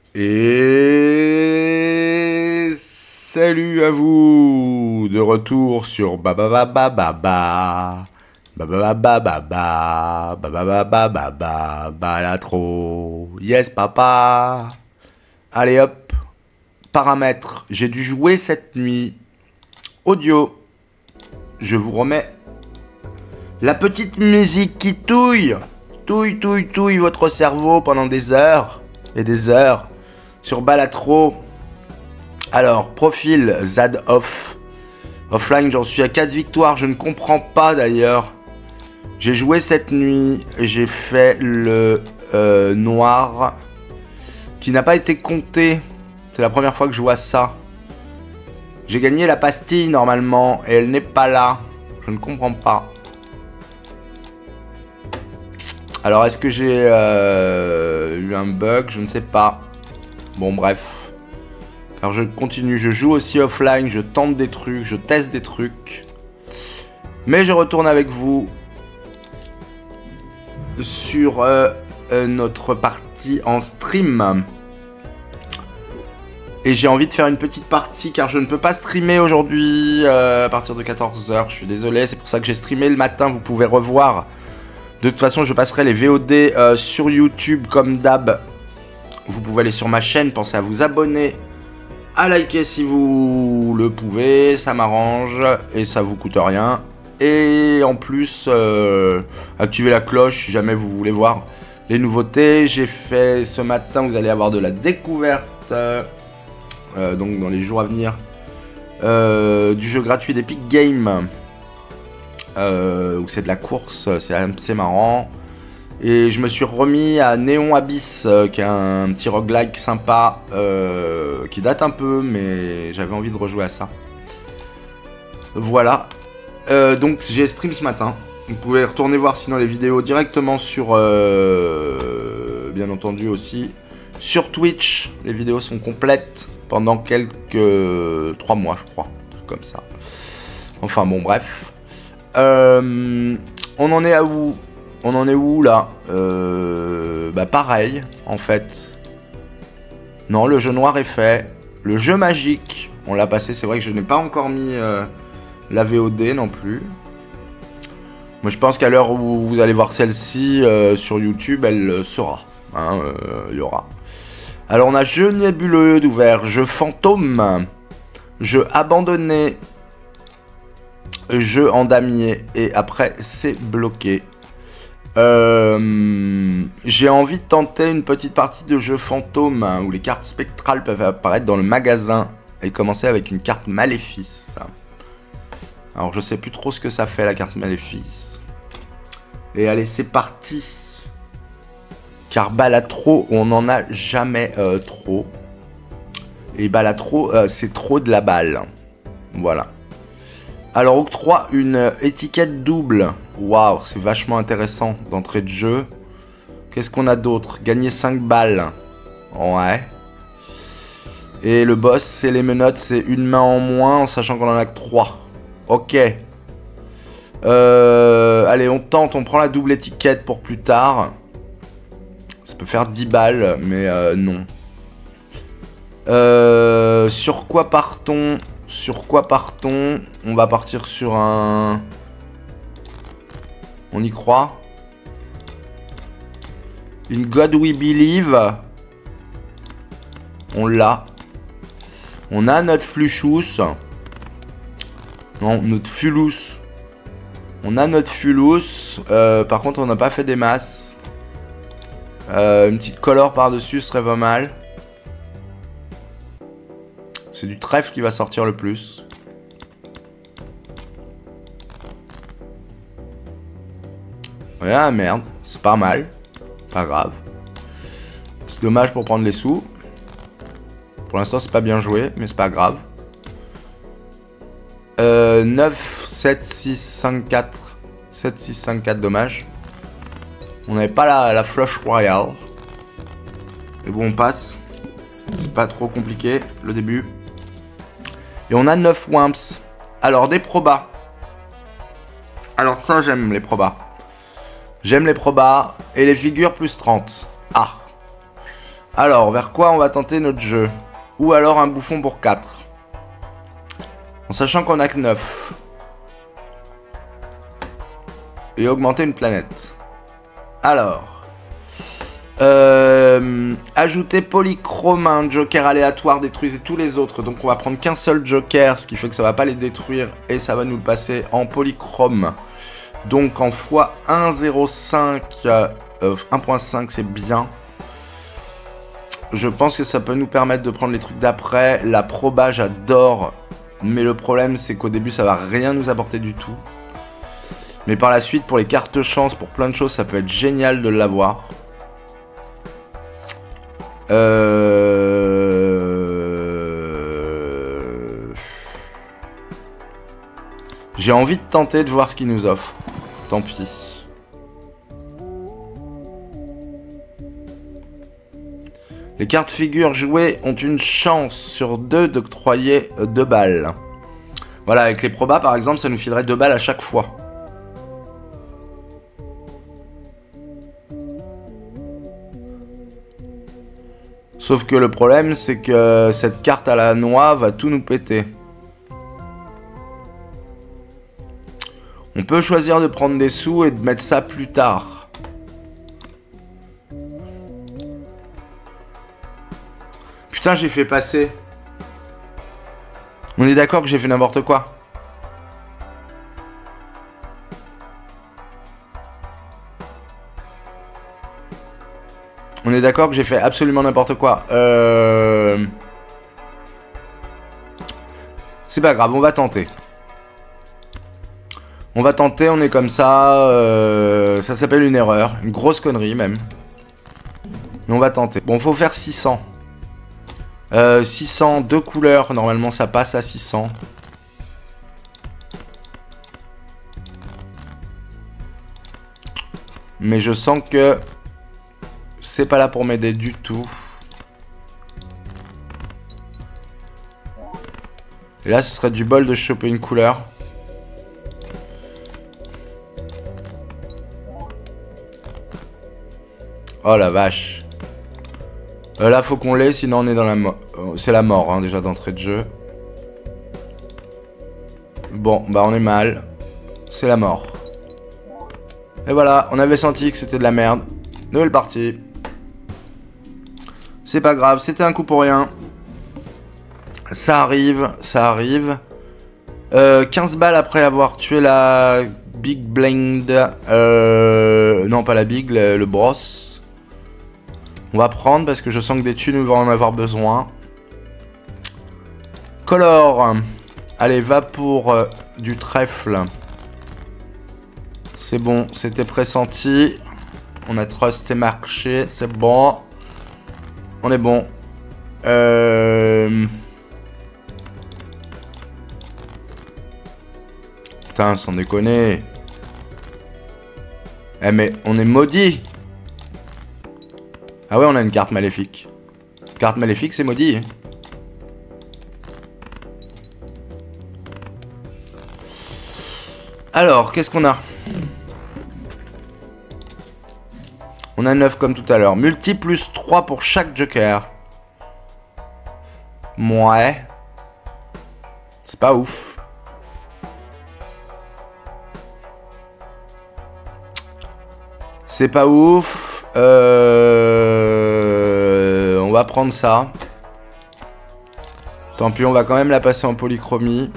Et salut à vous, de retour sur Babababababa, Babababababa, Babababababa, Balatro, yes papa. Allez hop, paramètres, j'ai dû jouer cette nuit, audio, je vous remets la petite musique qui touille votre cerveau pendant des heures et des heures sur Balatro. Alors, profil Zad Off. Offline, j'en suis à 4 victoires. Je ne comprends pas d'ailleurs. J'ai joué cette nuit. J'ai fait le noir qui n'a pas été compté. C'est la première fois que je vois ça. J'ai gagné la pastille normalement et elle n'est pas là. Je ne comprends pas. Alors, est-ce que j'ai eu un bug? Je ne sais pas. Bon, bref. Alors, je continue. Je joue aussi offline. Je tente des trucs. Je teste des trucs. Mais je retourne avec vous sur notre partie en stream. Et j'ai envie de faire une petite partie car je ne peux pas streamer aujourd'hui à partir de 14 h. Je suis désolé. C'est pour ça que j'ai streamé le matin. Vous pouvez revoir. De toute façon, je passerai les VOD sur YouTube comme d'hab. Vous pouvez aller sur ma chaîne, pensez à vous abonner, à liker si vous le pouvez, ça m'arrange et ça vous coûte rien. Et en plus, activez la cloche si jamais vous voulez voir les nouveautés. J'ai fait ce matin, vous allez avoir de la découverte, donc dans les jours à venir, du jeu gratuit d'Epic Games. Où c'est de la course, c'est assez marrant. Et je me suis remis à Neon Abyss, qui est un petit roguelike sympa, qui date un peu, mais j'avais envie de rejouer à ça. Voilà. Donc j'ai stream ce matin. Vous pouvez retourner voir sinon les vidéos directement sur, bien entendu aussi, sur Twitch. Les vidéos sont complètes pendant quelques 3 mois, je crois, un truc comme ça. Enfin bon, bref. On en est à où? On en est où là? Bah pareil en fait. Non, le jeu noir est fait. Le jeu magique, on l'a passé. C'est vrai que je n'ai pas encore mis la VOD non plus. Moi je pense qu'à l'heure où vous allez voir celle-ci sur YouTube, elle sera. Hein, il y aura. Alors on a jeu nébuleux d'ouvert, jeu fantôme, jeu abandonné, jeu en damier et après c'est bloqué. J'ai envie de tenter une petite partie de jeu fantôme hein, où les cartes spectrales peuvent apparaître dans le magasin et commencer avec une carte maléfice. Alors je sais plus trop ce que ça fait la carte maléfice. Et allez c'est parti. Car Balatro on n'en a jamais trop. Et Balatro c'est trop de la balle. Voilà. Alors, octroie une étiquette double. Waouh, c'est vachement intéressant d'entrée de jeu. Qu'est-ce qu'on a d'autre? Gagner 5 balles. Ouais. Et le boss, c'est les menottes, c'est une main en moins, en sachant qu'on en a que 3. Ok. Allez, on tente, on prend la double étiquette pour plus tard. Ça peut faire 10 balles, mais non. Sur quoi partons? Sur quoi partons? On va partir sur un... On y croit? Une God We Believe. On l'a. On a notre Fluchus. Non, notre Fulus. On a notre Fulus. Par contre, on n'a pas fait des masses. Une petite color par-dessus serait pas mal. C'est du trèfle qui va sortir le plus. Ah merde, c'est pas mal. Pas grave. C'est dommage pour prendre les sous. Pour l'instant c'est pas bien joué, mais c'est pas grave. 9, 7, 6, 5, 4. 7, 6, 5, 4, dommage. On n'avait pas la flush royale. Mais bon, on passe. C'est pas trop compliqué, le début. Et on a 9 Wimps. Alors, des probas. Alors ça, j'aime les probas. J'aime les probas. Et les figures plus 30. Ah. Alors, vers quoi on va tenter notre jeu? Ou alors un bouffon pour 4. En sachant qu'on a que 9. Et augmenter une planète. Alors. Ajouter polychrome à un joker aléatoire, détruisez tous les autres. Donc on va prendre qu'un seul joker, ce qui fait que ça va pas les détruire. Et ça va nous le passer en polychrome. Donc en x1,05, 1.5 c'est bien. Je pense que ça peut nous permettre de prendre les trucs d'après. La proba j'adore. Mais le problème c'est qu'au début ça va rien nous apporter du tout. Mais par la suite pour les cartes chance, pour plein de choses ça peut être génial de l'avoir. J'ai envie de tenter de voir ce qu'il nous offre. Tant pis. Les cartes figures jouées ont une chance sur 2 d'octroyer 2 balles. Voilà, avec les probas par exemple, ça nous filerait 2 balles à chaque fois. Sauf que le problème, c'est que cette carte à la noix va tout nous péter. On peut choisir de prendre des sous et de mettre ça plus tard. Putain, j'ai fait passer. On est d'accord que j'ai fait n'importe quoi. On est d'accord que j'ai fait absolument n'importe quoi. C'est pas grave, on va tenter. On va tenter, on est comme ça. Ça s'appelle une erreur. Une grosse connerie même. Mais on va tenter. Bon, faut faire 600. 600, 2 couleurs. Normalement, ça passe à 600. Mais je sens que c'est pas là pour m'aider du tout. Et là, ce serait du bol de choper une couleur. Oh la vache. Là, faut qu'on l'ait, sinon on est dans la mort. C'est la mort, hein, déjà d'entrée de jeu. Bon, bah on est mal. C'est la mort. Et voilà, on avait senti que c'était de la merde. Nouvelle partie. C'est pas grave, c'était un coup pour rien. Ça arrive, ça arrive. 15 balles après avoir tué la Big Blind. Non, pas la Big, le Bros. On va prendre parce que je sens que des thunes vont en avoir besoin. Color. Allez, va pour du trèfle. C'est bon, c'était pressenti. On a trust et marché, c'est bon. On est bon. Putain, sans déconner. Eh mais on est maudit. Ah ouais, on a une carte maléfique. Carte maléfique, c'est maudit. Hein. Alors, qu'est-ce qu'on a? On a 9 comme tout à l'heure. Multi plus 3 pour chaque joker. Ouais. C'est pas ouf. C'est pas ouf. On va prendre ça. Tant pis, on va quand même la passer en polychromie.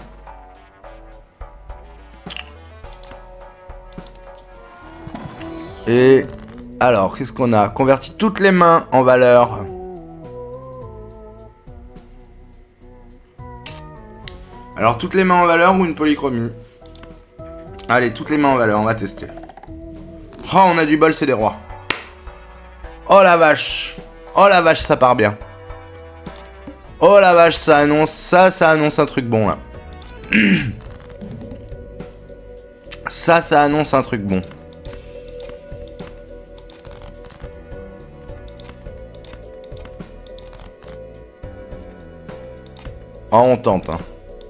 Et alors, qu'est-ce qu'on a? Converti toutes les mains en valeur. Alors, toutes les mains en valeur ou une polychromie? Allez, toutes les mains en valeur, on va tester. Oh, on a du bol, c'est des rois. Oh la vache. Oh la vache, ça part bien. Oh la vache, ça annonce un truc bon là. Ça annonce un truc bon. Oh, on tente, hein.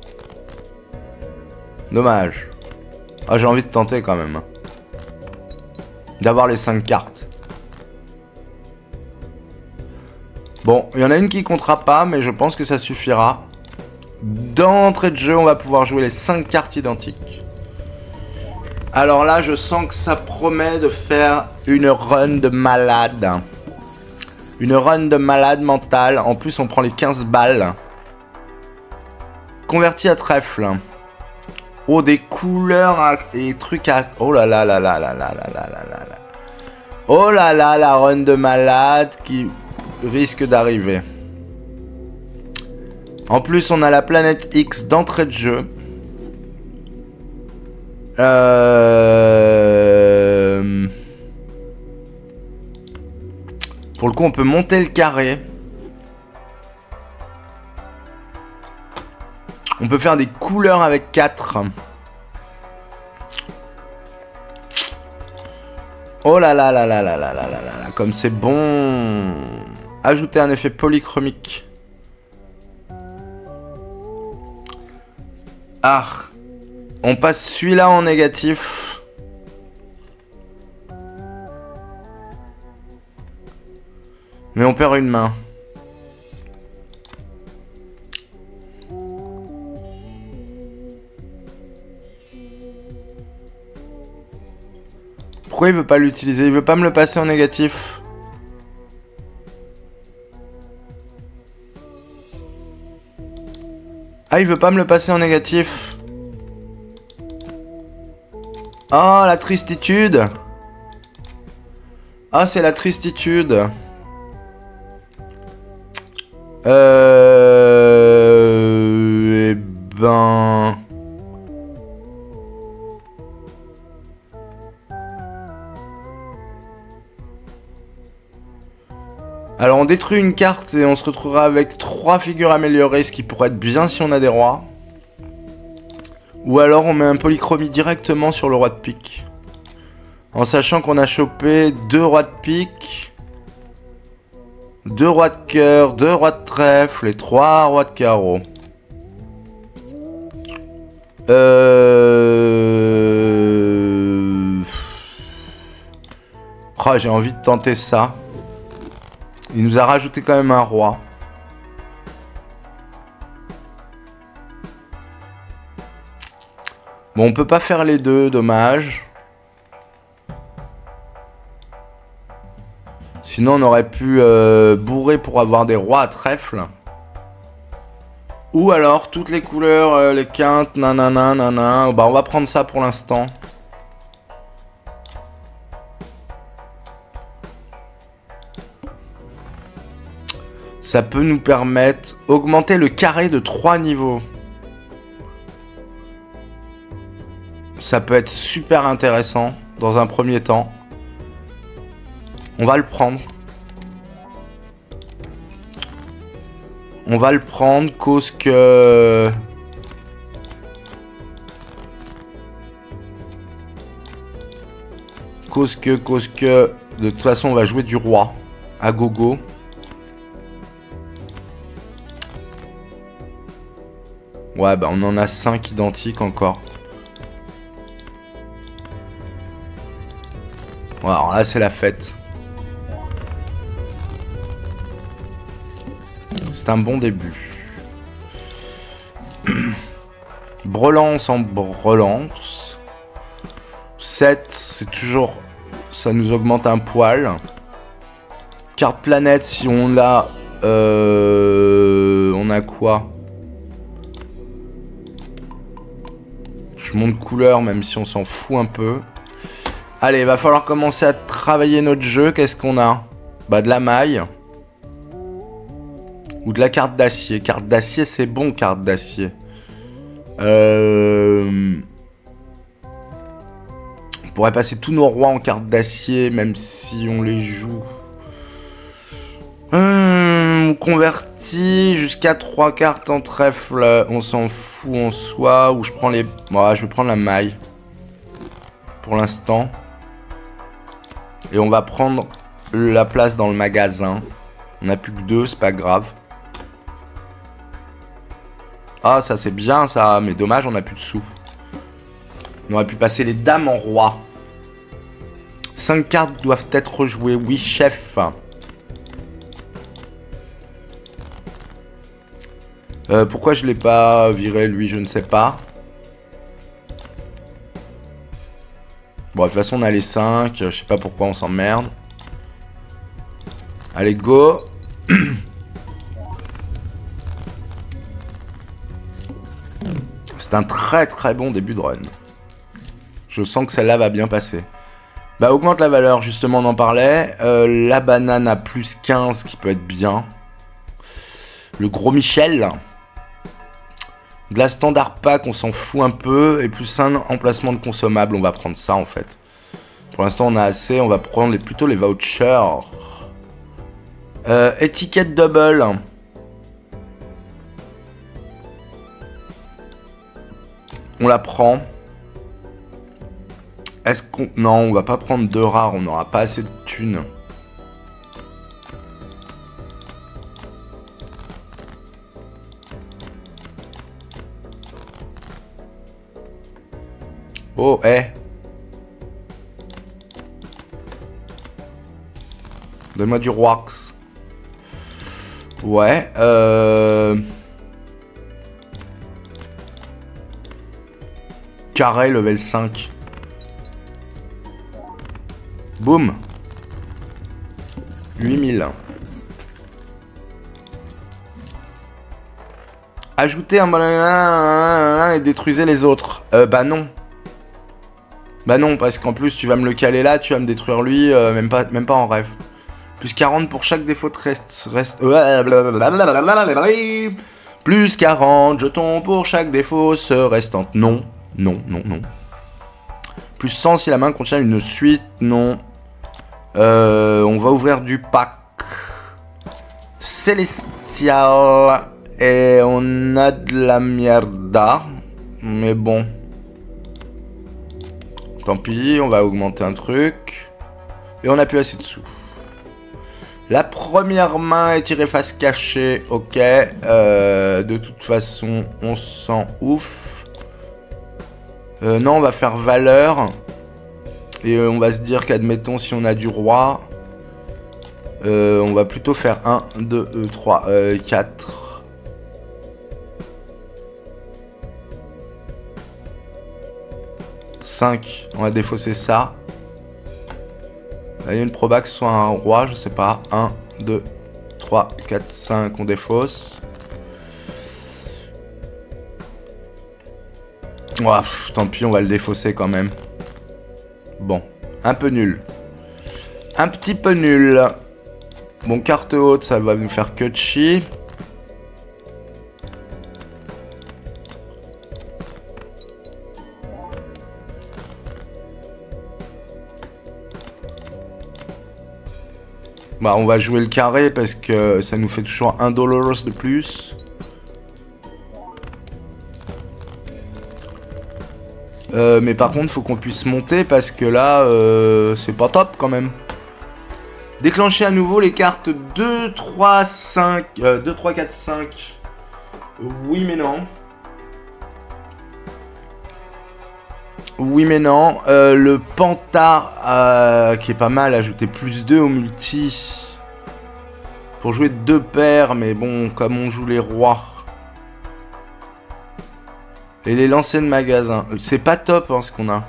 Dommage. Ah, j'ai envie de tenter quand même. D'avoir les 5 cartes. Bon, il y en a une qui comptera pas, mais je pense que ça suffira. D'entrée de jeu, on va pouvoir jouer les 5 cartes identiques. Alors là, je sens que ça promet de faire une run de malade. Une run de malade mentale. En plus, on prend les 15 balles. Converti à trèfle. Oh, des couleurs et trucs à... Oh là là là là là là là là là là. Oh là là, la run de malade qui risque d'arriver. En plus, on a la planète X d'entrée de jeu. Pour le coup, on peut monter le carré. On peut faire des couleurs avec 4. Oh là là là là là là là là là, comme c'est bon. Ajouter un effet polychromique. Ah. On passe celui-là en négatif. Mais on perd une main. Pourquoi il veut pas l'utiliser? Il veut pas me le passer en négatif. Ah, il veut pas me le passer en négatif. Oh, la tristitude. Ah, c'est la tristitude. Eh ben... Alors on détruit une carte et on se retrouvera avec 3 figures améliorées, ce qui pourrait être bien si on a des rois. Ou alors on met un polychromie directement sur le roi de pique. En sachant qu'on a chopé 2 rois de pique, 2 rois de cœur, 2 rois de trèfle et 3 rois de carreau. Oh, j'ai envie de tenter ça. Il nous a rajouté quand même un roi. Bon, on peut pas faire les deux, dommage. Sinon, on aurait pu bourrer pour avoir des rois à trèfle. Ou alors, toutes les couleurs, les quintes, nanana, nanana. Bah, on va prendre ça pour l'instant. Ça peut nous permettre d'augmenter le carré de 3 niveaux. Ça peut être super intéressant dans un premier temps. On va le prendre. On va le prendre cause que... Cause que... De toute façon, on va jouer du roi à gogo. Ouais, bah on en a 5 identiques encore. Ouais, alors là, c'est la fête. C'est un bon début. Brelance en brelance. 7, c'est toujours... Ça nous augmente un poil. Carte planète, si on l'a... on a quoi? Je monte couleur, même si on s'en fout un peu. Allez, il va falloir commencer à travailler notre jeu. Qu'est-ce qu'on a? Bah, de la maille. Ou de la carte d'acier. Carte d'acier, c'est bon, carte d'acier. On pourrait passer tous nos rois en carte d'acier, même si on les joue. Converti jusqu'à 3 cartes en trèfle. On s'en fout en soi. Ou je prends les... Ouais, je vais prendre la maille. Pour l'instant. Et on va prendre la place dans le magasin. On n'a plus que 2, c'est pas grave. Ah, ça c'est bien ça, mais dommage, on n'a plus de sous. On aurait pu passer les dames en roi. 5 cartes doivent être rejouées, oui chef. Pourquoi je l'ai pas viré lui, je ne sais pas. Bon, de toute façon, on a les 5. Je sais pas pourquoi on s'emmerde. Allez, go. C'est un très très bon début de run. Je sens que celle-là va bien passer. Bah, augmente la valeur, justement, on en parlait. La banane à plus 15 qui peut être bien. Le gros Michel. De la standard pack, on s'en fout un peu. Et plus un emplacement de consommable, on va prendre ça en fait. Pour l'instant, on a assez. On va prendre plutôt les vouchers. Étiquette double. On la prend. Est-ce qu'on... Non, on va pas prendre 2 rares. On n'aura pas assez de thunes. Oh, Donne-moi du Roax. Ouais, Carré, level 5. Boum. 8000. Ajoutez un et détruisez les autres. Bah non. Bah non, parce qu'en plus, tu vas me le caler là, tu vas me détruire lui, même pas en rêve. Plus 40 pour chaque défaut de reste. Plus 40 jetons pour chaque défaut se restante. Non, non, non, non. Plus 100 si la main contient une suite. Non. On va ouvrir du pack Célestial. Et on a de la mierda. Mais bon. Tant pis, on va augmenter un truc. Et on a plus assez de sous. La première main est tirée face cachée. Ok. De toute façon, on s'en ouf. Non, on va faire valeur. Et on va se dire qu'admettons, si on a du roi, on va plutôt faire 1, 2, 3, 4. 5, on va défausser ça. Il y a une proba que ce soit un roi, je sais pas. 1, 2, 3, 4, 5, on défausse. Oh, tant pis, on va le défausser quand même. Bon, un peu nul. Un petit peu nul. Bon, carte haute, ça va nous faire que de chi. Bah, on va jouer le carré parce que ça nous fait toujours $1 de plus. Mais par contre, faut qu'on puisse monter parce que là, c'est pas top quand même. Déclencher à nouveau les cartes 2, 3, 5. 2, 3, 4, 5. Oui, mais non. Oui, mais non. Le Pantard, qui est pas mal, ajouter plus 2 au multi. Pour jouer 2 paires, mais bon, comme on joue les rois. Et les lancers de magasin. C'est pas top hein, ce qu'on a.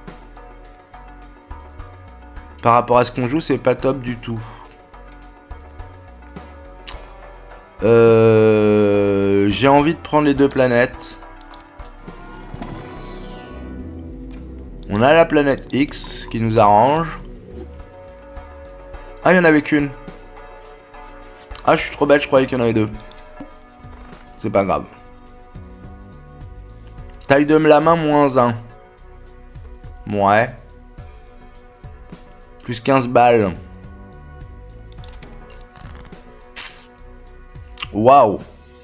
Par rapport à ce qu'on joue, c'est pas top du tout. J'ai envie de prendre les 2 planètes. On a la planète X qui nous arrange. Ah, il y en avait qu'une. Ah, je suis trop bête, je croyais qu'il y en avait 2. C'est pas grave. Taille de la main, -1. Ouais. Plus 15 balles. Waouh.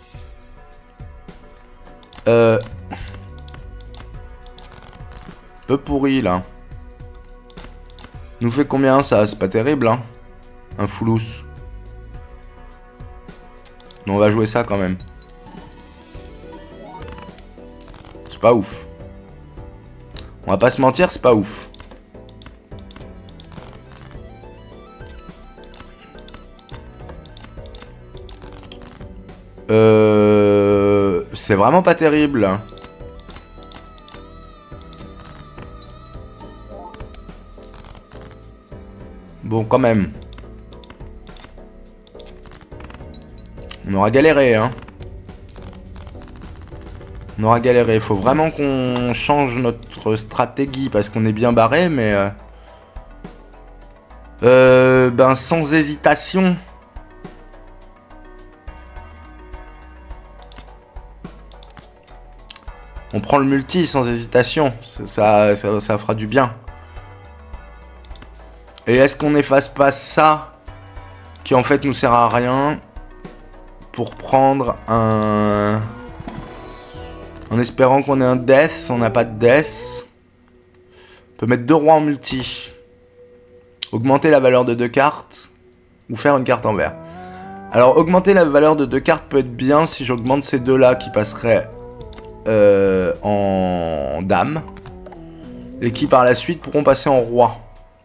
Peu pourri là. Nous fait combien ça? C'est pas terrible hein. Un foulous. Mais on va jouer ça quand même. C'est pas ouf. On va pas se mentir, c'est pas ouf. C'est vraiment pas terrible. Bon, quand même. On aura galéré, hein. On aura galéré. Il faut vraiment qu'on change notre stratégie parce qu'on est bien barré, mais... ben, sans hésitation. On prend le multi sans hésitation. Ça fera du bien. Et est-ce qu'on n'efface pas ça, qui en fait nous sert à rien, pour prendre un... En espérant qu'on ait un death, on n'a pas de death. On peut mettre 2 rois en multi. Augmenter la valeur de 2 cartes, ou faire une carte en vert. Alors augmenter la valeur de 2 cartes peut être bien si j'augmente ces deux-là qui passeraient en dame. Et qui par la suite pourront passer en roi.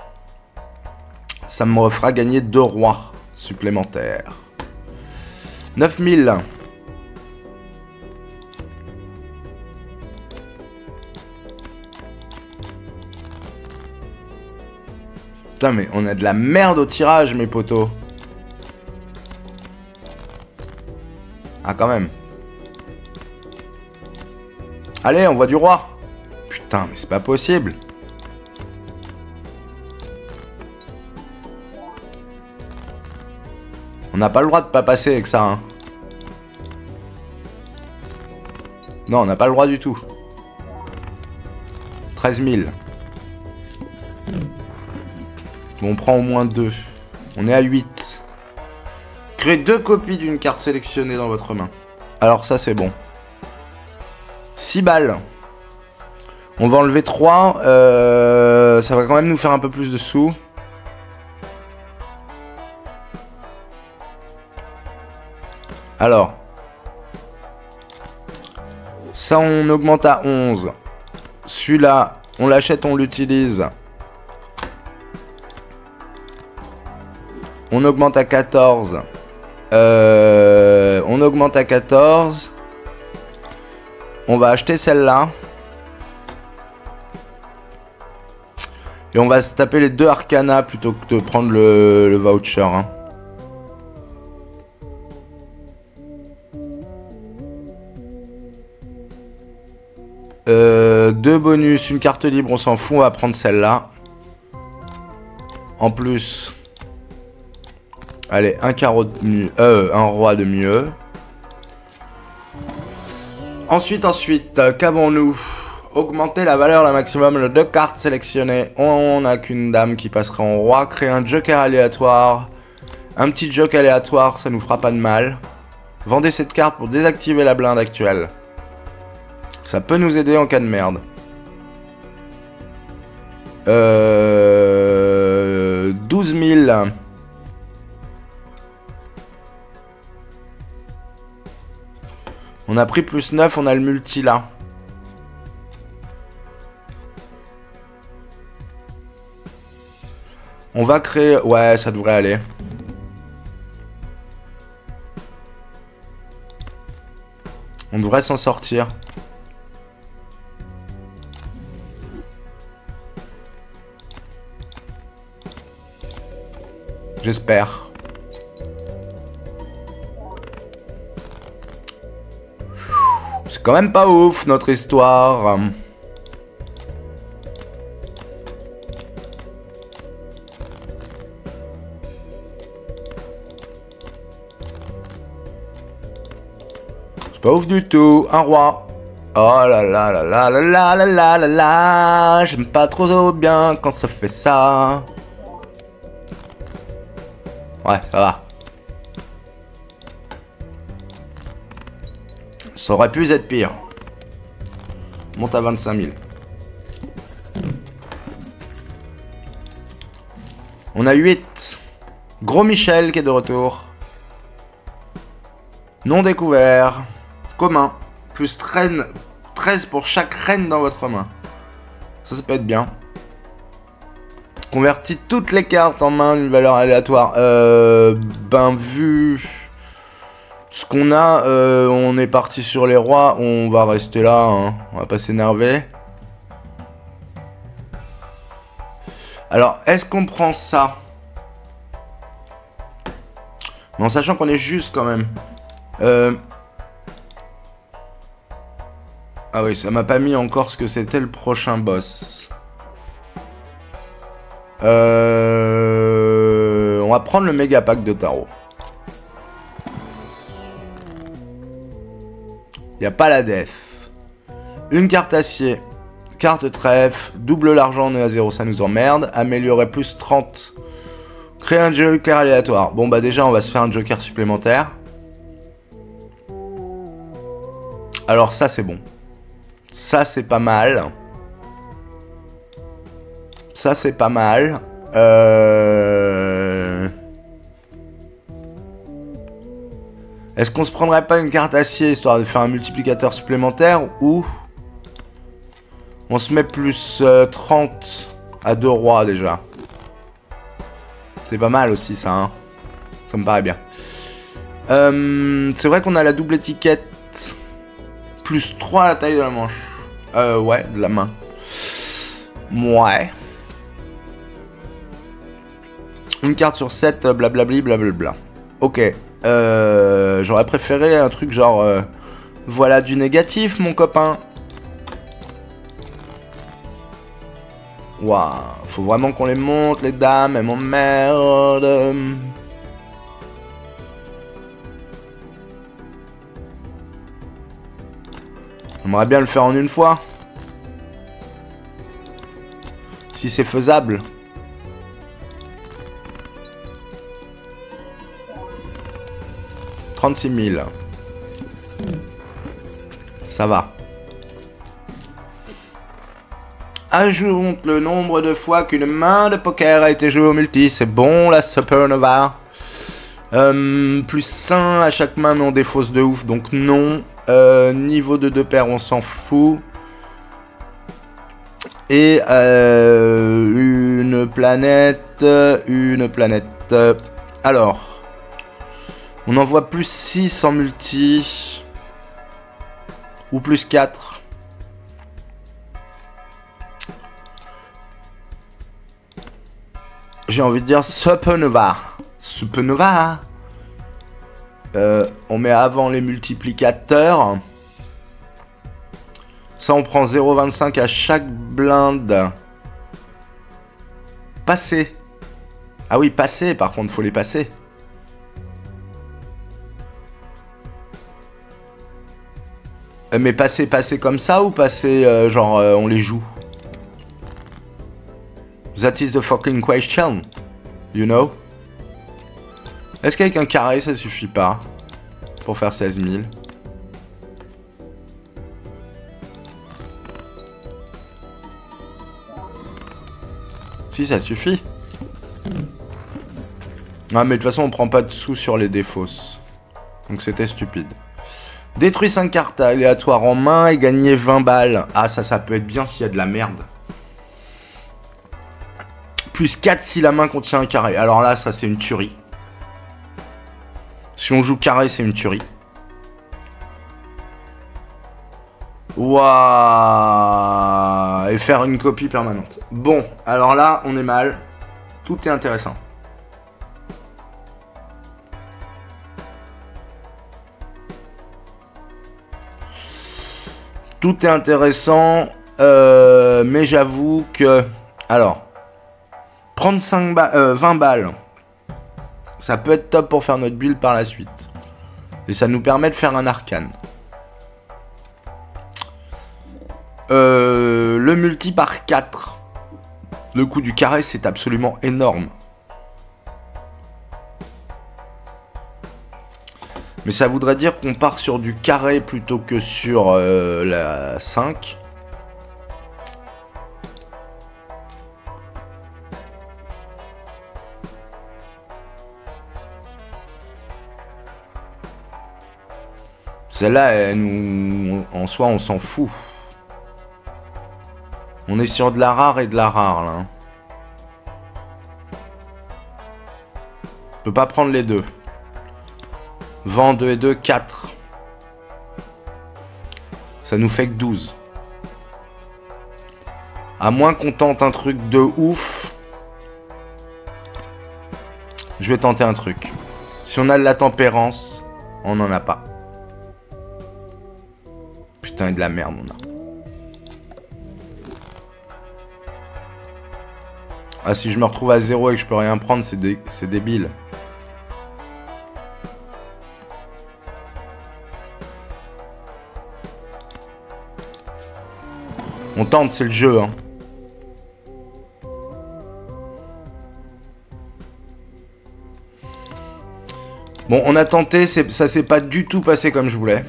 Ça me fera gagner 2 rois supplémentaires. 9000. Putain, mais on a de la merde au tirage, mes potos. Ah, quand même. Allez, on voit du roi. Putain, mais c'est pas possible. On n'a pas le droit de pas passer avec ça, hein. Non, on n'a pas le droit du tout. 13 000. Bon, on prend au moins 2. On est à 8. Créez 2 copies d'une carte sélectionnée dans votre main. Alors ça, c'est bon. 6 balles. On va enlever 3. Ça va quand même nous faire un peu plus de sous. Alors. Ça, on augmente à 11. Celui-là, on l'achète, on l'utilise. On augmente à 14. On augmente à 14. On va acheter celle-là. Et on va se taper les 2 Arcana plutôt que de prendre le voucher. Hein. Deux bonus, une carte libre, on s'en fout, on va prendre celle-là. En plus... Allez, un carreau de mieux, un roi de mieux. Ensuite, qu'avons-nous? Augmenter la valeur la maximum de 2 cartes sélectionnées. On n'a qu'une dame qui passera en roi. Créer un joker aléatoire. Un petit joker aléatoire, ça nous fera pas de mal. Vendez cette carte pour désactiver la blinde actuelle. Ça peut nous aider en cas de merde. 12 000. On a pris plus 9, on a le multi là. On va créer... Ouais, ça devrait aller. On devrait s'en sortir. J'espère. C'est quand même pas ouf notre histoire. C'est pas ouf du tout. Un roi. Oh là là là là là là là là là là. J'aime pas trop bien quand ça fait ça. Ouais, ça va. Ça aurait pu être pire. Monte à 25 000. On a 8. Gros Michel qui est de retour. Non découvert. Commun. Plus 13 pour chaque reine dans votre main. Ça peut être bien. Convertit toutes les cartes en main d'une valeur aléatoire. Ben vu Ce qu'on a, on est parti sur les rois, on va rester là, hein. On va pas s'énerver. Alors, est-ce qu'on prend ça? Mais en sachant qu'on est juste quand même. Ah oui, ça m'a pas mis encore ce que c'était le prochain boss. On va prendre le méga pack de tarot. Y a pas la death. Une carte acier. Carte trèfle. Double l'argent, on est à 0, ça nous emmerde. Améliorer plus 30. Créer un joker aléatoire. Bon bah déjà on va se faire un joker supplémentaire. Alors ça c'est bon. Ça c'est pas mal. Ça c'est pas mal. Est-ce qu'on se prendrait pas une carte acier histoire de faire un multiplicateur supplémentaire ou on se met plus 30 à 2 rois déjà. C'est pas mal aussi ça, hein. Ça me paraît bien. C'est vrai qu'on a la double étiquette. Plus 3 à la taille de la manche. Ouais, de la main. Ouais. Une carte sur 7, blablabli, blablabla. Ok. J'aurais préféré un truc genre... voilà du négatif, mon copain. Waouh. Faut vraiment qu'on les monte, les dames, elles m'emmerdent. J'aimerais bien le faire en une fois. Si c'est faisable. « 36 000. » Ça va. Ajoute le nombre de fois qu'une main de poker a été jouée au multi. C'est bon, la Supernova. Plus 1 à chaque main, mais on défausse de ouf, donc non. Niveau de 2 paires, on s'en fout. Et une planète. Alors. On envoie plus 6 en multi. Ou plus 4. J'ai envie de dire Supernova. Supernova. On met avant les multiplicateurs. Ça, on prend 0,25 à chaque blinde. Passer. Ah oui, passer, par contre, faut les passer. Mais passer comme ça ou passer genre on les joue? That is the fucking question. You know? Est-ce qu'avec un carré ça suffit pas pour faire 16 000? Si, ça suffit. Ah mais de toute façon on prend pas de sous sur les défausses. Donc c'était stupide. Détruis 5 cartes aléatoires en main et gagner 20 balles. Ah ça peut être bien s'il y a de la merde. Plus 4 si la main contient un carré. Alors là ça c'est une tuerie. Si on joue carré c'est une tuerie. Waouh. Et faire une copie permanente. Bon, alors là on est mal. Tout est intéressant. Tout est intéressant, mais j'avoue que... Alors, prendre 20 balles, ça peut être top pour faire notre build par la suite. Et ça nous permet de faire un arcane. Le multi par 4. Le coût du carré, c'est absolument énorme. Mais ça voudrait dire qu'on part sur du carré plutôt que sur la 5. Celle-là, elle nous... en soi, on s'en fout. On est sur de la rare et de la rare, là. On peut pas prendre les deux. Vend 2 et 2, 4. Ça nous fait que 12. À moins qu'on tente un truc de ouf. Je vais tenter un truc. Si on a de la tempérance, on n'en a pas. Putain, et de la merde, on a. Ah, si je me retrouve à 0 et que je peux rien prendre, c'est débile. On tente, c'est le jeu, hein. Bon, on a tenté, ça s'est pas du tout passé comme je voulais.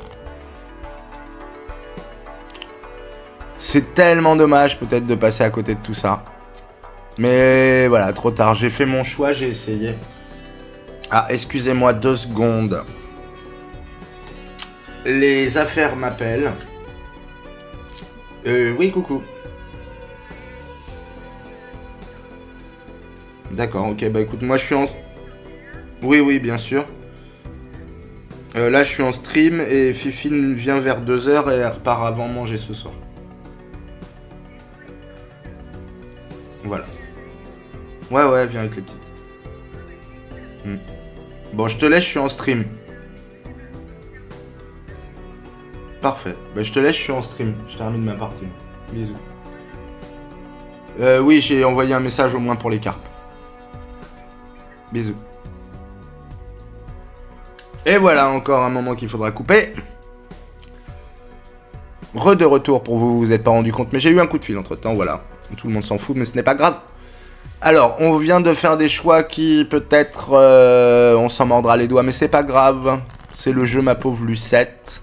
C'est tellement dommage peut-être de passer à côté de tout ça. Mais voilà, trop tard. J'ai fait mon choix, j'ai essayé. Ah, excusez-moi 2 secondes. Les affaires m'appellent. Oui, coucou. D'accord, ok, bah écoute, moi je suis en... Oui, oui, bien sûr. Là, je suis en stream et Fifine vient vers 2 h et elle repart avant manger ce soir. Voilà. Ouais, ouais, viens avec les petites. Bon, je te laisse, je suis en stream. Parfait. Bah, je te laisse, je suis en stream. Je termine ma partie. Bisous. Oui, j'ai envoyé un message au moins pour les carpes. Bisous. Et voilà, encore un moment qu'il faudra couper. De retour pour vous, vous êtes pas rendu compte, mais j'ai eu un coup de fil entre temps, voilà. Tout le monde s'en fout, mais ce n'est pas grave. Alors, on vient de faire des choix qui, peut-être, on s'en mordra les doigts, mais c'est pas grave. C'est le jeu, ma pauvre Lucette.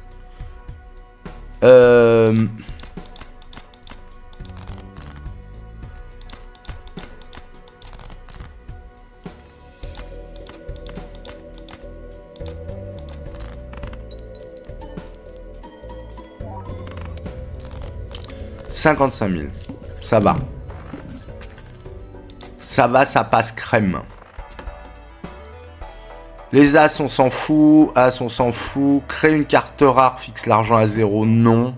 55 000. Ça va. Ça va, ça passe crème. Les As, on s'en fout. As, on s'en fout. Créer une carte rare, fixe l'argent à 0, non.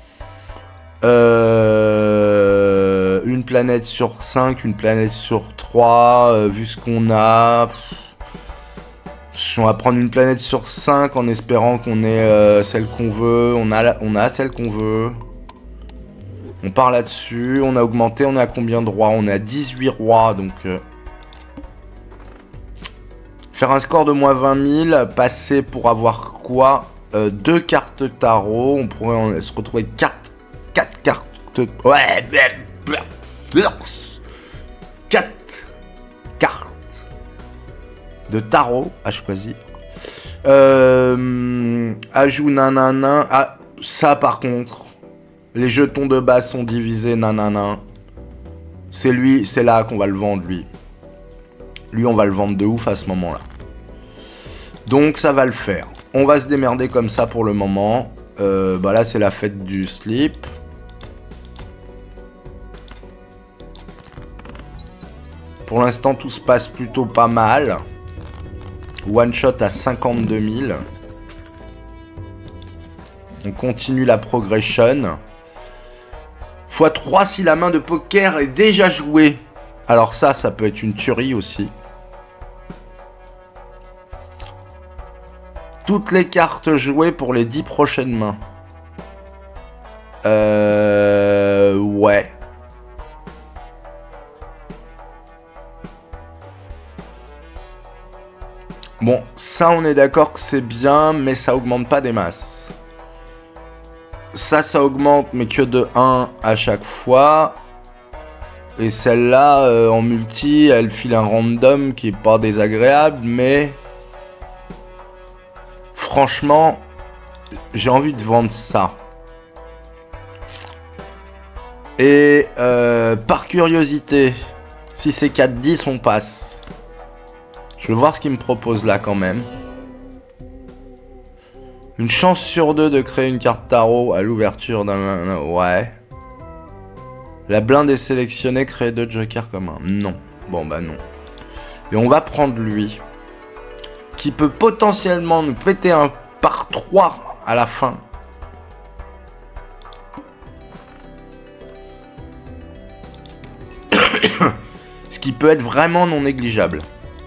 Une planète sur 5, une planète sur 3. Vu ce qu'on a... On va prendre une planète sur 5 en espérant qu'on ait celle qu'on veut. On a celle qu'on veut. On part là-dessus. On a augmenté. On est à combien de rois? On est à 18 rois. Donc... faire un score de moins 20 000. Passer pour avoir quoi? 2 cartes tarot. On pourrait se retrouver 4 cartes... Ouais. 4 cartes de tarot à choisir. Ajout nanana. Ah, ça par contre. Les jetons de base sont divisés nanana. C'est lui, c'est là qu'on va le vendre lui. Lui, on va le vendre de ouf à ce moment-là. Donc, ça va le faire. On va se démerder comme ça pour le moment. Bah là, c'est la fête du slip. Pour l'instant, tout se passe plutôt pas mal. One shot à 52 000. On continue la progression. x3 si la main de poker est déjà jouée. Alors ça peut être une tuerie aussi. Toutes les cartes jouées pour les 10 prochaines mains. Ouais. Bon, ça on est d'accord que c'est bien, mais ça augmente pas des masses. Ça augmente, mais que de 1 à chaque fois. Et celle-là, en multi, elle file un random qui est pas désagréable, mais... Franchement, j'ai envie de vendre ça. Et par curiosité, si c'est 4-10, on passe. Je veux voir ce qu'il me propose là quand même. Une chance sur 2 de créer une carte tarot à l'ouverture d'un... Ouais. La blinde est sélectionnée, créer 2 jokers comme un... Non. Bon bah non. Et on va prendre lui. qui peut potentiellement nous péter un par 3 à la fin. Ce qui peut être vraiment non négligeable.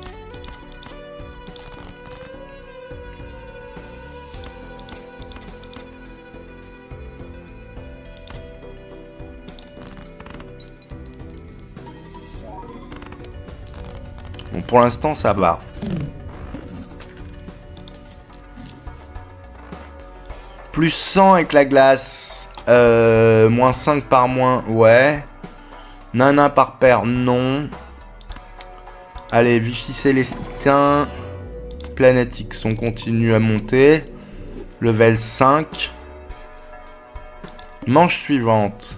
Bon, pour l'instant, ça va. Plus 100 avec la glace. Moins 5 par moins, ouais. Nana par paire, non. Allez, Vichy Célestin. Planète X, on continue à monter. Level 5. Manche suivante.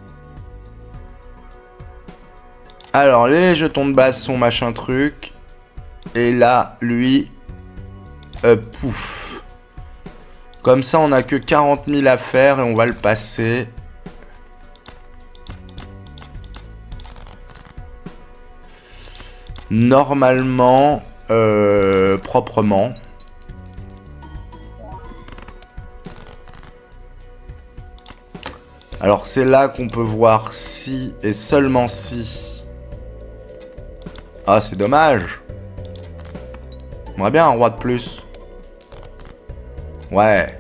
Alors, les jetons de base sont machin truc. Et là, lui... pouf. Comme ça, on a que 40 000 à faire et on va le passer. Normalement, proprement. Alors, c'est là qu'on peut voir si et seulement si... Ah, c'est dommage. J'aimerais bien un roi de plus. Ouais.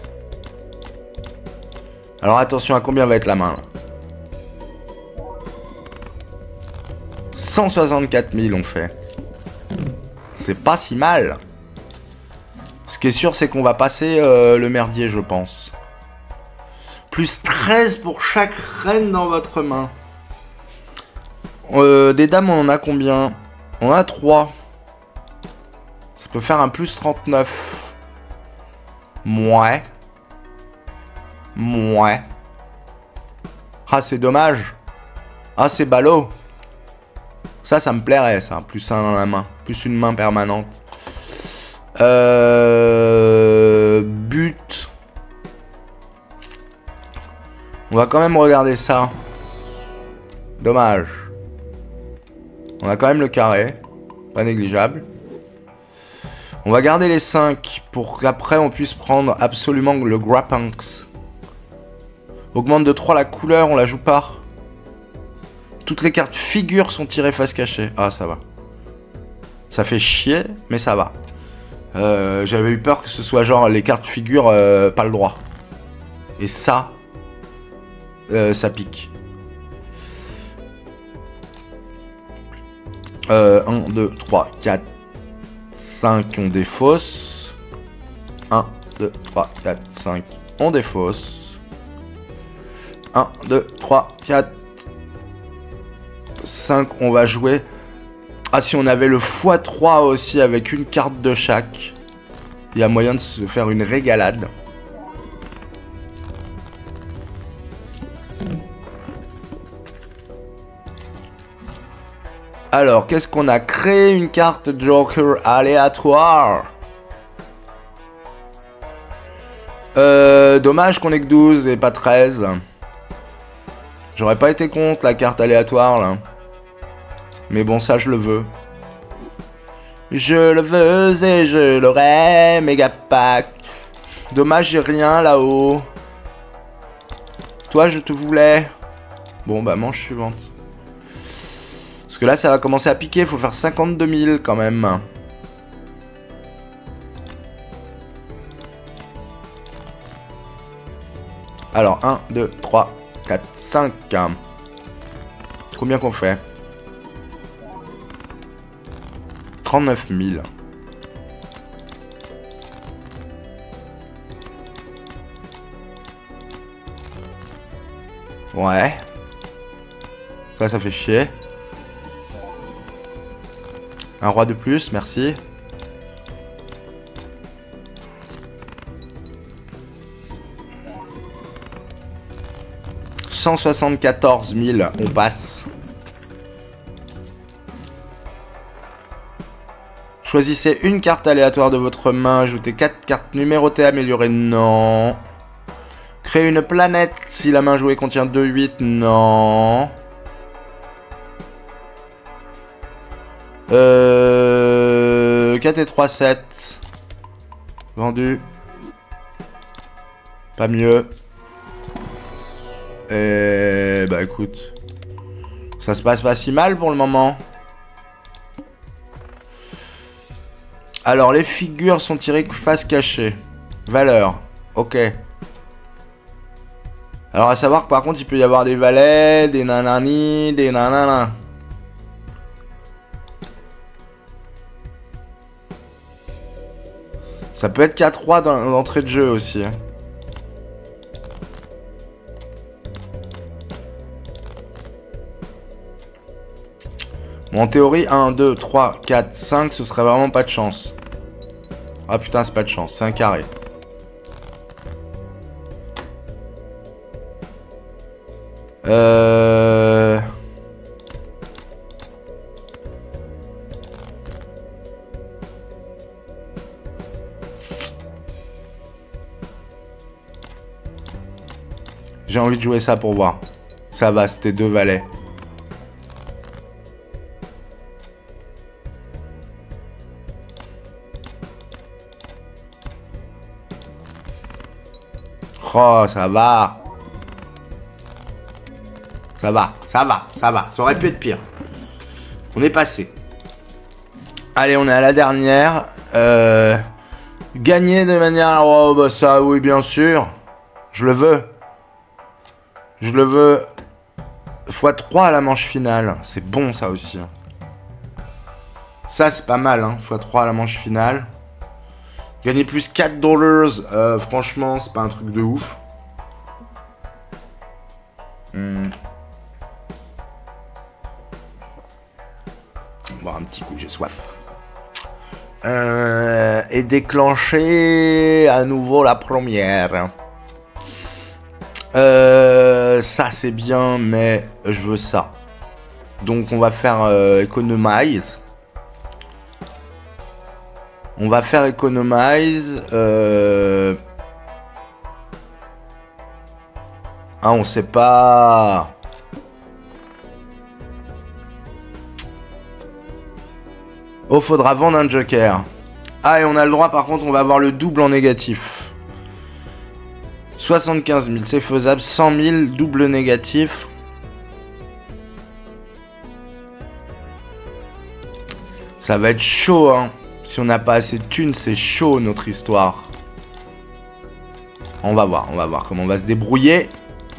Alors attention à combien va être la main là. 164 000 on fait. C'est pas si mal. Ce qui est sûr c'est qu'on va passer le merdier je pense. Plus 13 pour chaque reine dans votre main. Des dames on en a combien? On en a 3. Ça peut faire un plus 39. Mouais. Mouais. Ah, c'est dommage. Ah, c'est ballot. Ça me plairait, ça. Plus un dans la main. Plus une main permanente. But. On va quand même regarder ça. Dommage. On a quand même le carré. Pas négligeable. On va garder les 5 pour qu'après on puisse prendre absolument le Grapanx. Augmente de 3 la couleur, on la joue pas. Toutes les cartes figures sont tirées face cachée. Ah, ça va. Ça fait chier, mais ça va. J'avais eu peur que ce soit genre les cartes figures, pas le droit. Et ça, ça pique. 1, 2, 3, 4, 5, on défausse. 1, 2, 3, 4, 5, on défausse. 1, 2, 3, 4, 5, on va jouer. Ah, si on avait le x3 aussi avec une carte de chaque, il y a moyen de se faire une régalade. Alors, qu'est-ce qu'on a créé? Une carte Joker aléatoire. Dommage qu'on ait que 12 et pas 13. J'aurais pas été contre la carte aléatoire là. Mais bon, ça je le veux. Je le veux et je l'aurai, méga pack. Dommage, j'ai rien là-haut. Toi, je te voulais. Bon, bah, manche suivante. Parce que là, ça va commencer à piquer. Il faut faire 52 000 quand même. Alors, 1, 2, 3, 4, 5. Combien qu'on fait? 39 000. Ouais. Ça fait chier. Un roi de plus, merci. « 174 000, on passe. Choisissez une carte aléatoire de votre main, ajoutez 4 cartes numérotées améliorées, non. Créez une planète si la main jouée contient 2-8, non. 4 et 3, 7. Vendu. Pas mieux. Et bah écoute. Ça se passe pas si mal pour le moment. Alors les figures sont tirées face cachée. Valeur. Ok. Alors à savoir que par contre il peut y avoir des valets, des nanani, des nanana. Ça peut être 4-3 dans l'entrée de jeu aussi. Bon, en théorie, 1, 2, 3, 4, 5, ce serait vraiment pas de chance. Ah putain, c'est pas de chance, c'est un carré. J'ai envie de jouer ça pour voir. Ça va, c'était 2 valets. Oh, ça va. Ça va, ça va, ça va. Ça aurait pu être pire. On est passé. Allez, on est à la dernière. Gagner de manière... Oh, bah ça, oui, bien sûr. Je le veux. Je le veux. x3 à la manche finale. C'est bon, ça aussi. Ça, c'est pas mal, hein. x3 à la manche finale. Gagner plus 4 $. Franchement, c'est pas un truc de ouf. Boire un petit coup, j'ai soif. Et déclencher à nouveau la première. Ça c'est bien, mais je veux ça. Donc on va faire economize. On va faire economize. Ah, on sait pas. Oh, faudra vendre un joker. Ah, et on a le droit, par contre, on va avoir le double en négatif. 75 000, c'est faisable. 100 000, double négatif. Ça va être chaud, hein. Si on n'a pas assez de thunes, c'est chaud, notre histoire. On va voir comment on va se débrouiller.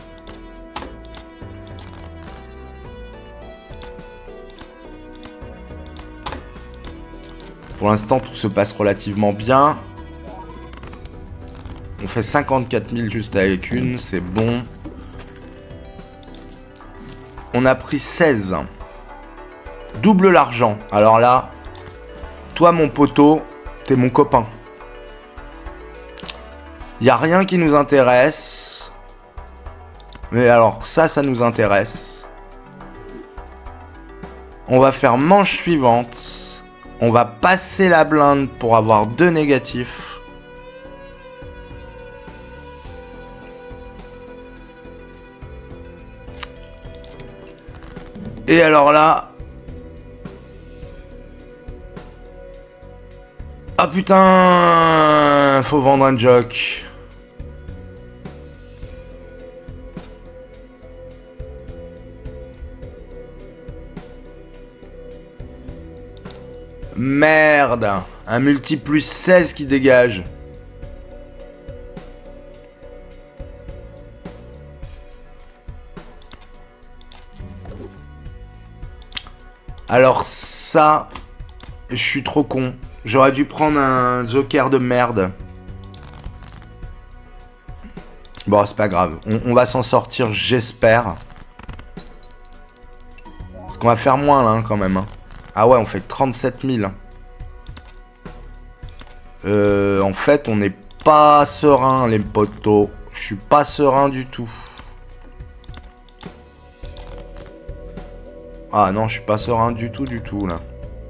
Pour l'instant, tout se passe relativement bien. On fait 54 000 juste avec une, c'est bon. On a pris 16. Double l'argent. Alors là, toi mon poteau, t'es mon copain. Il n'y a rien qui nous intéresse. Mais alors ça nous intéresse. On va faire manche suivante. On va passer la blinde pour avoir 2 négatifs. Et alors là... Ah putain, faut vendre un joke. Merde, un multi plus 16 qui dégage. Alors ça, je suis trop con. J'aurais dû prendre un joker de merde. Bon, c'est pas grave. On va s'en sortir, j'espère. Parce qu'on va faire moins là, hein, quand même. Hein. Ah ouais, on fait 37 000. En fait, on n'est pas serein, les potos. Je suis pas serein du tout. Ah non, je suis pas serein du tout, là.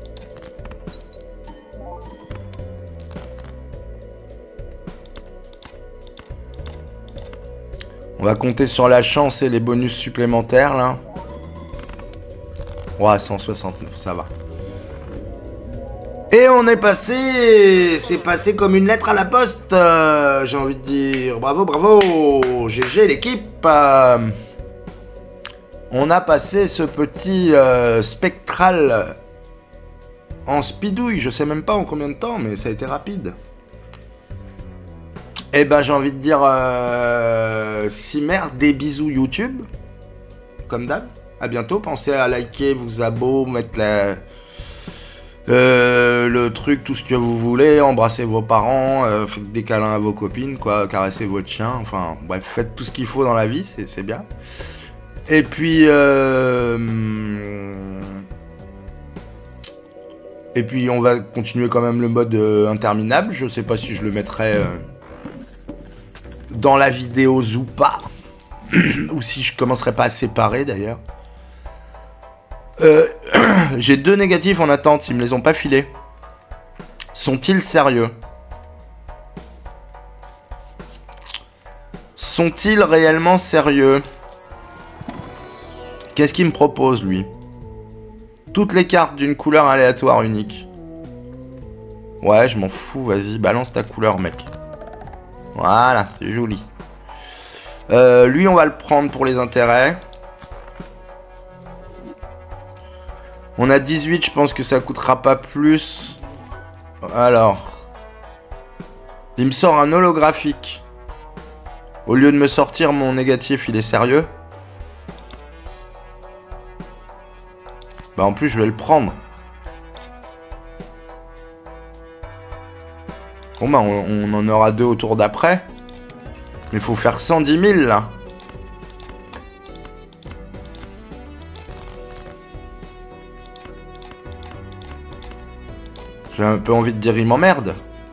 On va compter sur la chance et les bonus supplémentaires, là. Ouais, 169, ça va. Et Et on est passé, c'est passé comme une lettre à la poste, j'ai envie de dire. Bravo, bravo, GG l'équipe. On a passé ce petit spectral en speedouille, je sais même pas en combien de temps, mais ça a été rapide. Et ben j'ai envie de dire, Simer, des bisous YouTube, comme d'hab. À bientôt, pensez à liker, vous abonner, mettre le truc, tout ce que vous voulez, embrassez vos parents, faites des câlins à vos copines, quoi, caressez votre chien, enfin bref, faites tout ce qu'il faut dans la vie, c'est bien. Et puis on va continuer quand même le mode interminable, je sais pas si je le mettrai dans la vidéo ou pas, ou si je commencerai pas à séparer d'ailleurs. J'ai 2 négatifs en attente, ils me les ont pas filés. Sont-ils sérieux? Sont-ils réellement sérieux? Qu'est-ce qu'il me propose, lui? Toutes les cartes d'une couleur aléatoire unique. Ouais, je m'en fous, vas-y, balance ta couleur, mec. Voilà, c'est joli. Lui, on va le prendre pour les intérêts. On a 18, je pense que ça coûtera pas plus. Alors. Il me sort un holographique. Au lieu de me sortir mon négatif, il est sérieux. Bah en plus, je vais le prendre. Bon bah, on en aura 2 au tour d'après. Mais il faut faire 110 000 là. J'ai un peu envie de dire il m'emmerde.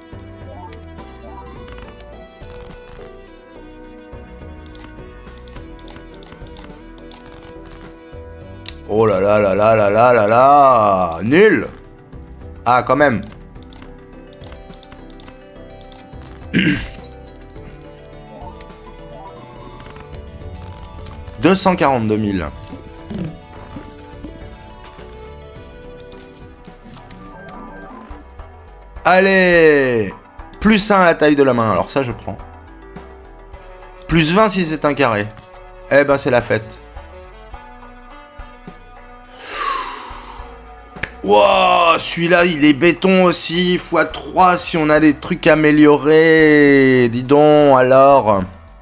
Oh là là là là là là là là. Nul. Ah quand même. 242 000. Allez! Plus 1 à la taille de la main, alors ça je prends. Plus 20 si c'est un carré. Eh ben c'est la fête. Wow, celui-là il est béton aussi. x3 si on a des trucs améliorés. Dis donc alors.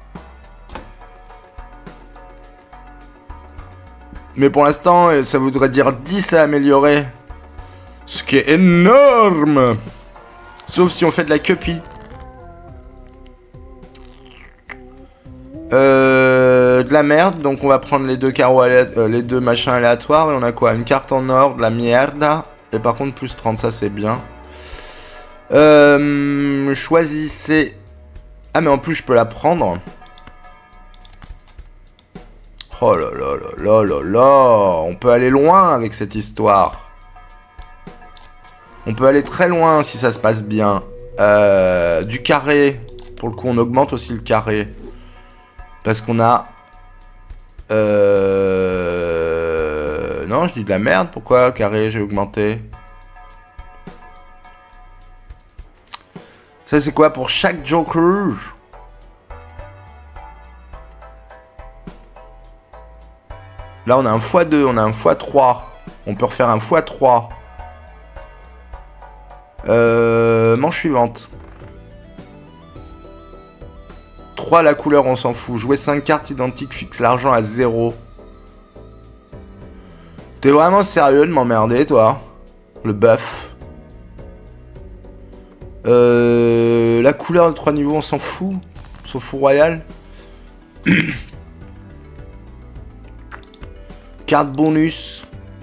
Mais pour l'instant ça voudrait dire 10 à améliorer. Ce qui est énorme. Sauf si on fait de la copie. De la merde. Donc on va prendre les 2 carreaux, les 2 machins aléatoires. Et on a quoi? Une carte en or, de la mierda. Et par contre plus 30, ça c'est bien. Choisissez. Ah mais en plus je peux la prendre. Oh là là là là là là. On peut aller loin avec cette histoire. On peut aller très loin si ça se passe bien. Du carré. Pour le coup, on augmente aussi le carré. Parce qu'on a... Non, je dis de la merde. Pourquoi carré, j'ai augmenté? Ça, c'est quoi pour chaque Joker? Là, on a un x2, on a un x3. On peut refaire un x3. Manche suivante. 3 la couleur, on s'en fout. Jouer 5 cartes identiques fixe l'argent à 0. T'es vraiment sérieux de m'emmerder, toi? Le buff. La couleur de 3 niveaux, on s'en fout. On s'en fout royal. Carte bonus.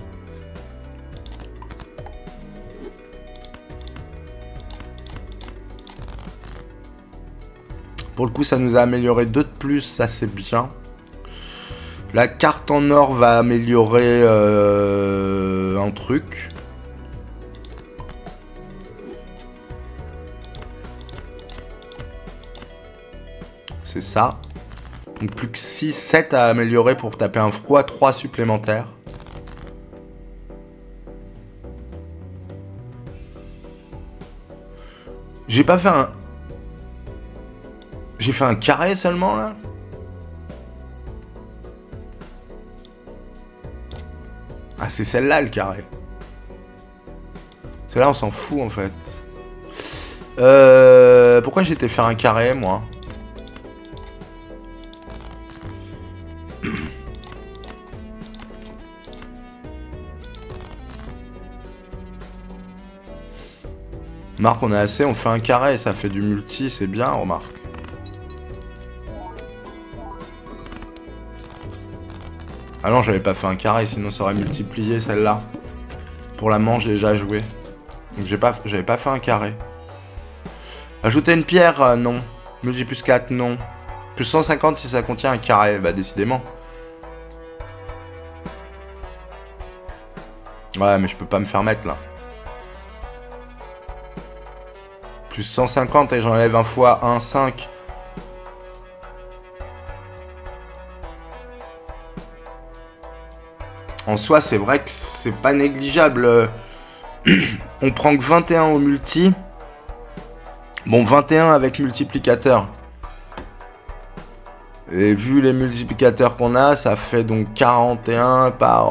Pour le coup, ça nous a amélioré 2 de plus, ça c'est bien. La carte en or va améliorer un truc. C'est ça. Donc plus que 6, 7 à améliorer pour taper un x3 supplémentaire. J'ai pas fait un... J'ai fait un carré seulement, là? Ah, c'est celle-là, le carré. Celle-là, on s'en fout, en fait. Pourquoi j'ai été faire un carré, moi? Marc, on a assez, on fait un carré, ça fait du multi, c'est bien, remarque. Ah non, j'avais pas fait un carré, sinon ça aurait multiplié celle-là. Pour la manche déjà jouée. Donc j'avais pas fait un carré. Ajouter une pierre, non. Multi plus 4, non. Plus 150 si ça contient un carré, bah décidément. Ouais, mais je peux pas me faire mettre là. Plus 150 et j'enlève un fois 1, 5. En soi, c'est vrai que c'est pas négligeable. On prend que 21 au multi. Bon, 21 avec multiplicateur. Et vu les multiplicateurs qu'on a, ça fait donc 41 par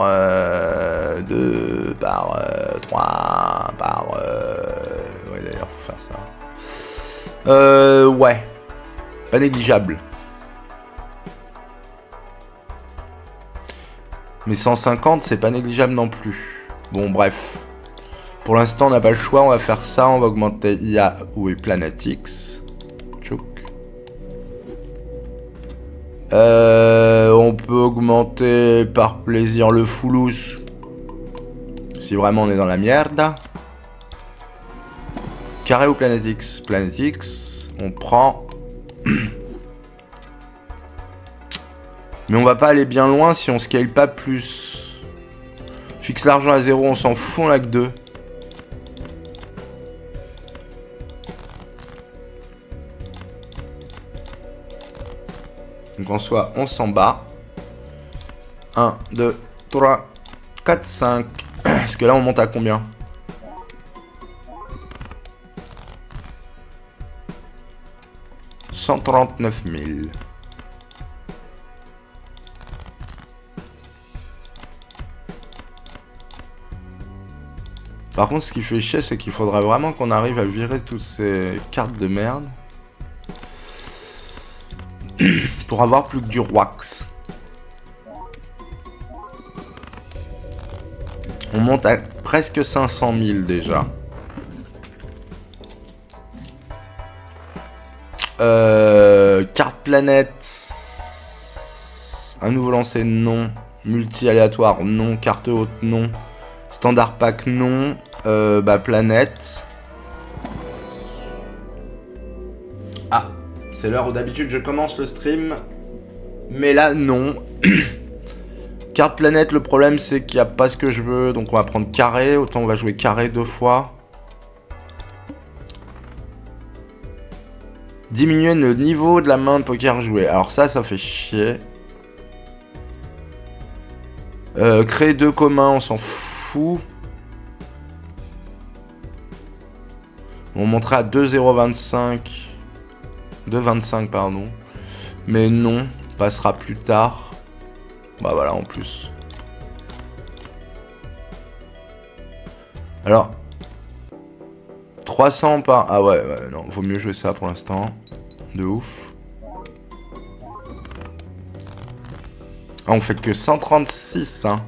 2, par 3, par... Ouais, d'ailleurs, faut faire ça. Ouais. Pas négligeable. Mais 150, c'est pas négligeable non plus. Bon, bref. Pour l'instant, on n'a pas le choix. On va faire ça. On va augmenter IA ou Planetix. Tchouk. On peut augmenter par plaisir le Foulous. Si vraiment on est dans la merde. Carré ou Planetix? Planetix. On prend... Mais on va pas aller bien loin si on scale pas plus. Fixe l'argent à 0, on s'en fout, on a que 2. Donc en soi, on s'en bat. 1, 2, 3, 4, 5. Parce que là, on monte à combien? « 139 000. » Par contre, ce qui fait chier, c'est qu'il faudrait vraiment qu'on arrive à virer toutes ces cartes de merde. Pour avoir plus que du Roax. On monte à presque 500 000 déjà. Carte planète. Un nouveau lancer, non. Multi aléatoire, non. Carte haute, non. Standard pack, non. Bah, planète. Ah, c'est l'heure où d'habitude je commence le stream. Mais là, non. Carte planète, le problème c'est qu'il n'y a pas ce que je veux. Donc on va prendre carré. Autant on va jouer carré 2 fois. Diminuer le niveau de la main de poker jouée. Alors ça fait chier. Créer 2 communs, on s'en fout. On monterait à 2,025. 2,25 pardon. Mais non, passera plus tard. Bah voilà en plus. Alors 300 par... Ah ouais, non, vaut mieux jouer ça pour l'instant. De ouf. Ah, on fait que 136, hein.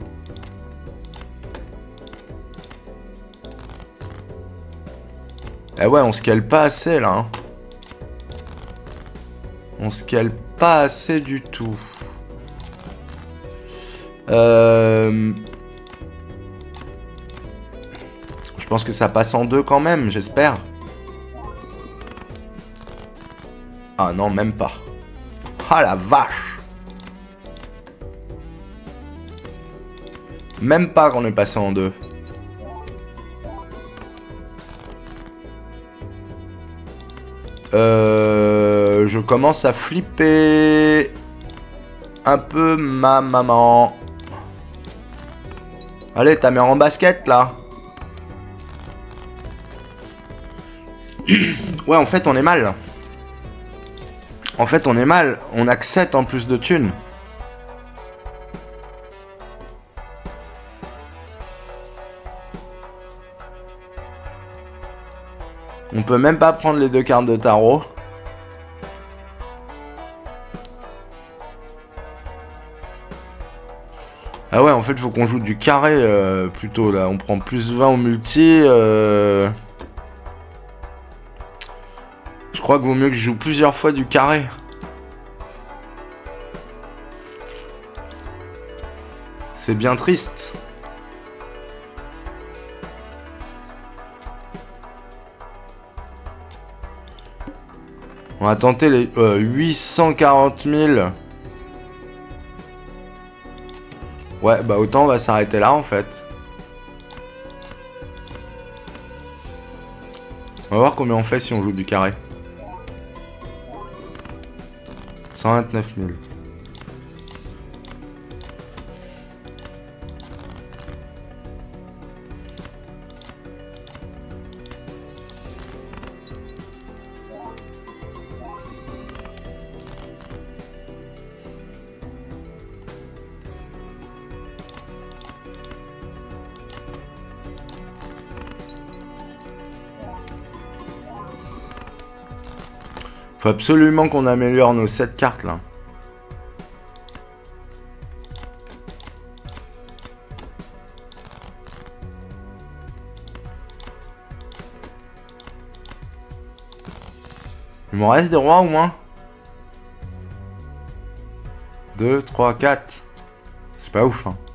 Ah ouais, on scale pas assez, là. Hein. On scale pas assez du tout. Je pense que ça passe en 2 quand même, j'espère. Ah non, même pas. Ah la vache. Même pas qu'on est passé en 2. Je commence à flipper un peu ma maman. Allez, ta mère en basket là. Ouais, en fait, on est mal. En fait, on est mal. On a que 7 en plus de thunes. On peut même pas prendre les 2 cartes de tarot. Ah ouais, en fait, faut qu'on joue du carré plutôt là. On prend plus 20 au multi. Je crois qu'il vaut mieux que je joue plusieurs fois du carré. C'est bien triste. On va tenter les 840 000. Ouais, bah autant on va s'arrêter là en fait. On va voir combien on fait si on joue du carré. 129 000. Faut absolument qu'on améliore nos 7 cartes là. Il m'en reste des rois au moins. 2, 3, 4. C'est pas ouf hein.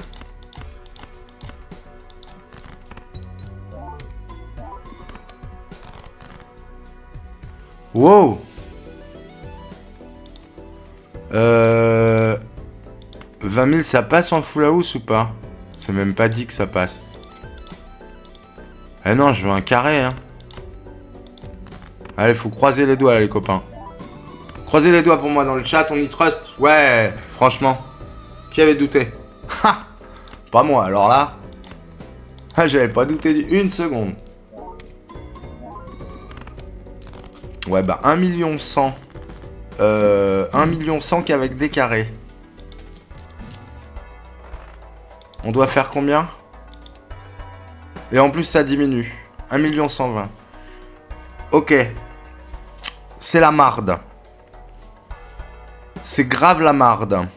Wow. 20 000 ça passe en full house ou pas? C'est même pas dit que ça passe. Eh non, je veux un carré hein. Allez, faut croiser les doigts les copains. Croisez les doigts pour moi dans le chat, on y trust. Ouais, franchement. Qui avait douté? Ha. Pas moi, alors là. J'avais pas douté une seconde. Ouais, bah 1 100 000. 1 100 000 qu'avec des carrés. On doit faire combien? Et en plus, ça diminue. 1 120 000. Ok. C'est la marde. C'est grave la marde.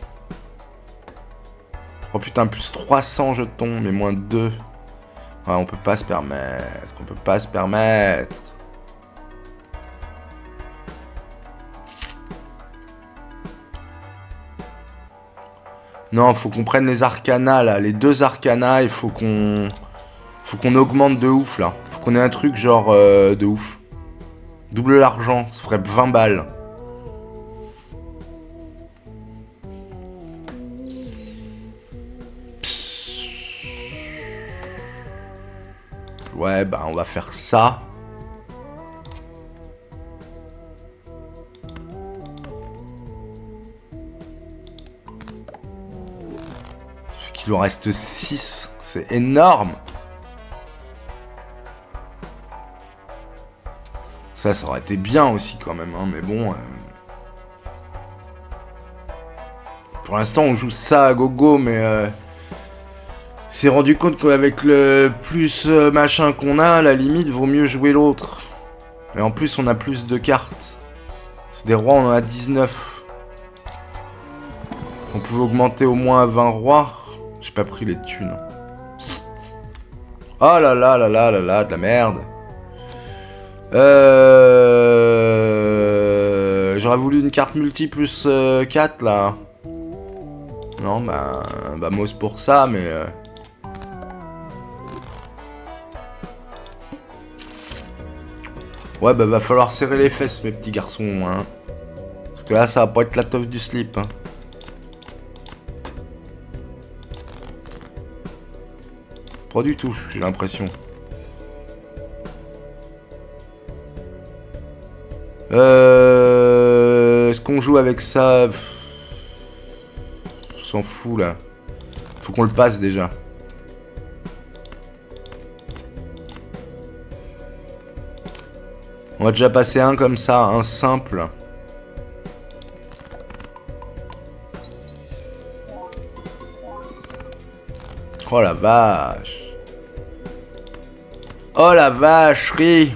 Oh putain, plus 300 jetons, mais moins 2. Ouais, on peut pas se permettre. On peut pas se permettre. Non, faut qu'on prenne les arcanas là, les 2 arcanas, il faut qu'on augmente de ouf là. Faut qu'on ait un truc genre de ouf. Double l'argent, ça ferait 20 balles. Ouais, bah on va faire ça. Il en reste 6. C'est énorme. Ça aurait été bien aussi quand même. Hein, mais bon. Pour l'instant, on joue ça à gogo. Mais s'est rendu compte qu'avec le plus machin qu'on a, à la limite, vaut mieux jouer l'autre. Et en plus, on a plus de cartes. C'est des rois, on en a 19. On pouvait augmenter au moins à 20 rois. J'ai pas pris les thunes. Oh là là là là là là, de la merde. J'aurais voulu une carte multi plus 4 là. Non, bah mose pour ça, mais... Ouais, bah va falloir serrer les fesses, mes petits garçons, hein. Parce que là, ça va pas être la toffe du slip, hein. Pas du tout, j'ai l'impression. Est-ce qu'on joue avec ça? On s'en fout là. Faut qu'on le passe déjà. On va déjà passer un comme ça, un simple. Oh la vache. Oh la vacherie.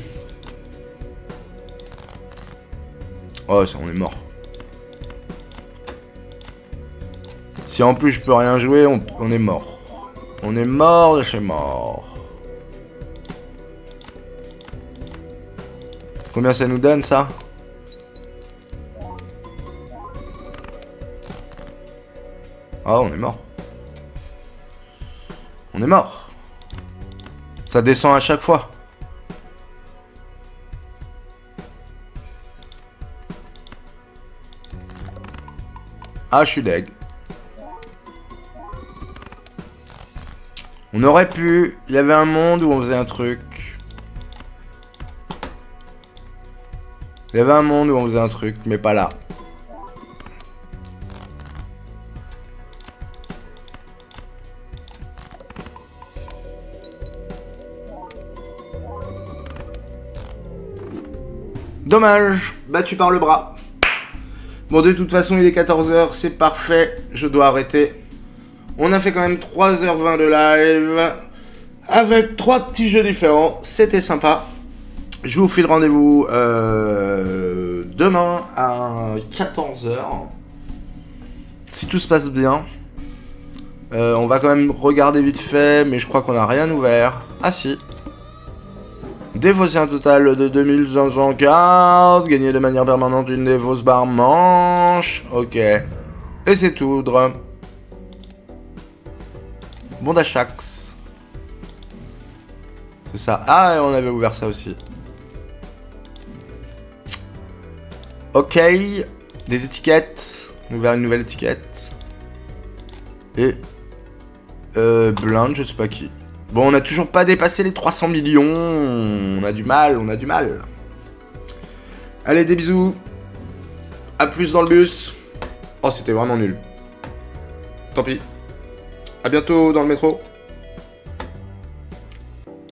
Oh, ça, on est mort. Si en plus je peux rien jouer, on est mort. On est mort de chez mort. Combien ça nous donne ça? Oh, on est mort. On est mort. Ça descend à chaque fois. Ah, je suis deg. On aurait pu... Il y avait un monde où on faisait un truc. Il y avait un monde où on faisait un truc, mais pas là. Dommage, battu par le bras. Bon, de toute façon, il est 14 h, c'est parfait, je dois arrêter. On a fait quand même 3h20 de live, avec 3 petits jeux différents, c'était sympa. Je vous file rendez-vous demain à 14 h. Si tout se passe bien. On va quand même regarder vite fait, mais je crois qu'on n'a rien ouvert. Ah si. Défausser un total de 2500 cartes. Gagner de manière permanente une défausse barre manche. Ok. Et c'est tout, drum. Bon d'Achax. C'est ça. Ah, et on avait ouvert ça aussi. Ok. Des étiquettes. On a ouvert une nouvelle étiquette. Et... blind, je sais pas qui. Bon, on a toujours pas dépassé les 300 millions. On a du mal, on a du mal. Allez, des bisous. A plus dans le bus. Oh, c'était vraiment nul. Tant pis. A bientôt dans le métro.